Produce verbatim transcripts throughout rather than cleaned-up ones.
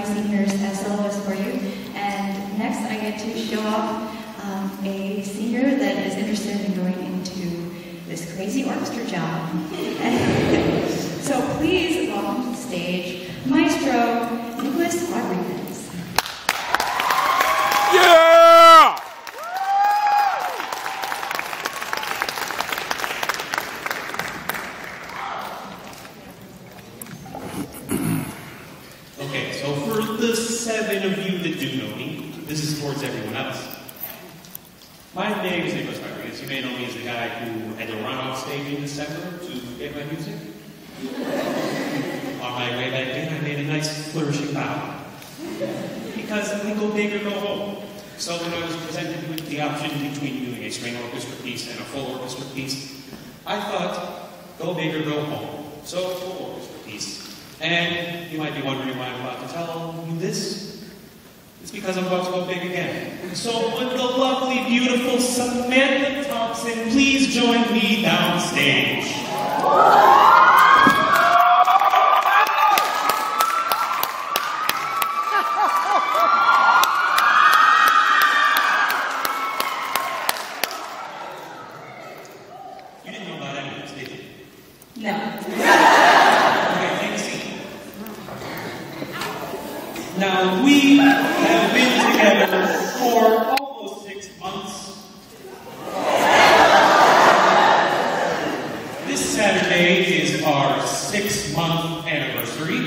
my seniors as soloists for you. And next I get to show off um, a senior that is interested in going into this crazy orchestra job. So please welcome to the stage, Maestro Nicholas Rodriguez. Yeah! Okay, so for the seven of you that do know me, this is towards everyone else. My name is Nicholas Rodriguez. You may know me as the guy who had to run off stage in December to get my music. On my way back in, I made a nice flourishing bow. Because I go big or go home. So when I was presented with the option between doing a string orchestra piece and a full orchestra piece, I thought, go big or go home. So full orchestra piece. And you might be wondering why I'm about to tell you this. It's because I'm about to go big again. So would the lovely, beautiful Samantha Thompson please join me downstage? You didn't know about any of this, did you? No. Okay, take a seat. Now, we have been together for almost six months. This Saturday is our six-month anniversary.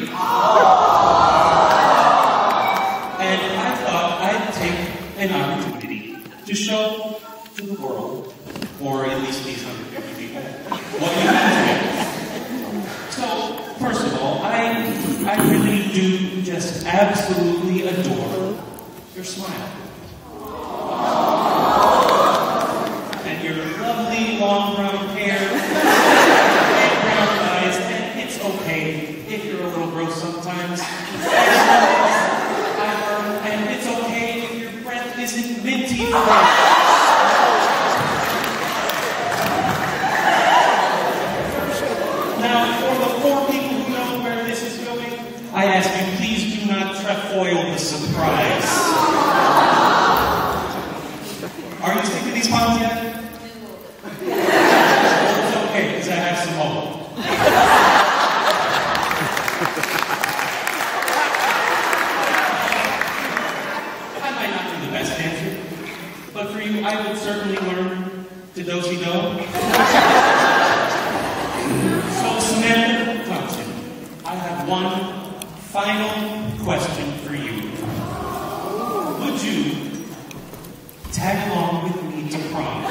And I thought I'd take an opportunity to show to the world, or at least these one hundred fifty people, what you can do. So, first of all, I, I really do just absolutely adore your smile. And your lovely long brown hair, and brown eyes, and it's okay if you're a little gross sometimes. And it's okay if your breath isn't minty fresh. Now, for the four people who know where this is going, I ask you, please do not trefoil the surprise. Are you sick of these pounds yet? It's okay, because I have some more. I might not be the best dancer, but for you, I would certainly learn to do-si-do. So, Samantha Thompson, I have one final question for you. Would you tag along with me to prom?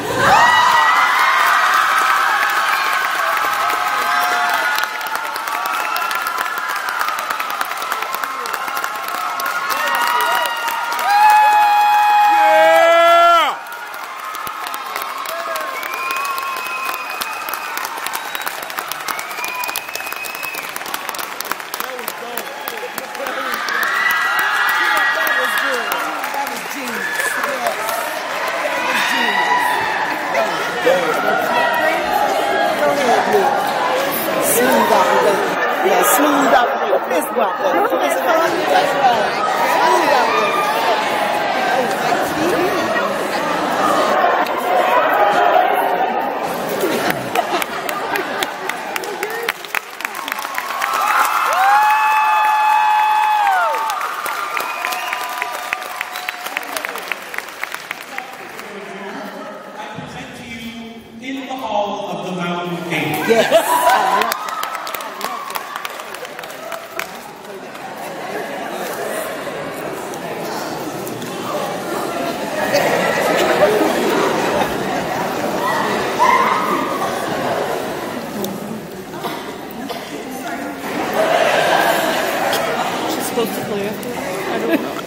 Smooth out with it. Yeah, smooth out with it. Fist bump with it. Fist bump. That's right. Smooth out with it. I present to you in the hall of the Mountain King. Yes. She's supposed to play after? I don't know.